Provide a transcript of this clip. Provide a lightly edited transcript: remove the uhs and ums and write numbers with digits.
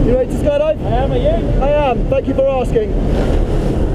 You ready to skydive? I am, are you? I am, thank you for asking.